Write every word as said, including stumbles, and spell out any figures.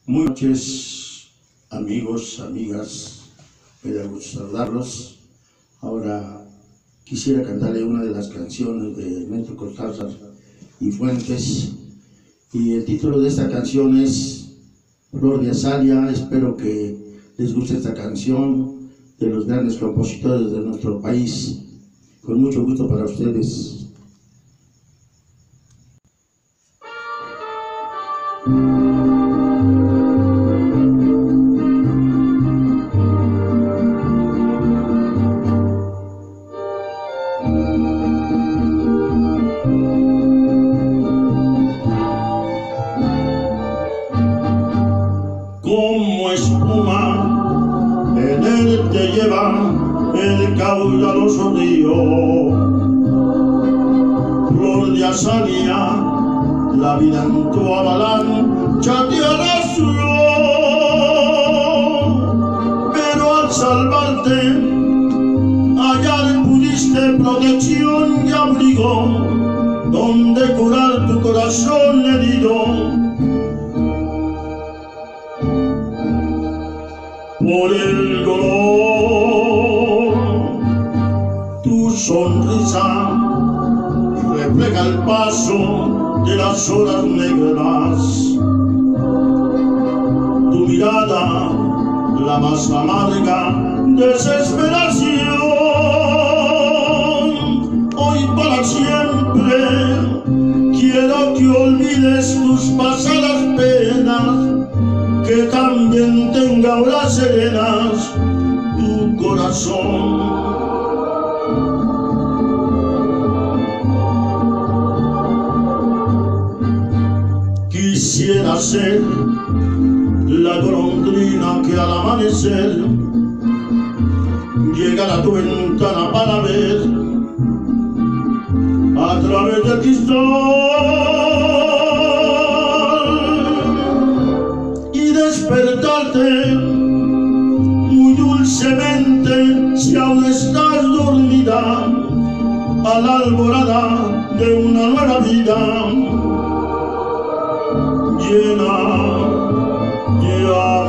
Muy buenas noches, amigos, amigas, me da gusto saludarlos. Ahora quisiera cantarle una de las canciones de Ernesto Cortázar y Fuentes, y el título de esta canción es Flor de Azalea. Espero que les guste esta canción de los grandes compositores de nuestro país. Con mucho gusto para ustedes. Como espuma en él te lleva el caudaloso río, flor de azalea, la vida en tu avalancha te arrastró, pero al salvarte hallar pudiste protección y abrigo donde curar tu corazón herido. Por el dolor, tu sonrisa refleja el paso de las horas negras. Tu mirada, la más amarga desesperación. Hoy para siempre quiero que olvides tus pasadas penas, que también tenga horas serenas tu corazón. Quisiera ser la golondrina que al amanecer llega a tu ventana para ver a través del cristal despertarte muy dulcemente si aún estás dormida a la alborada de una nueva vida llena de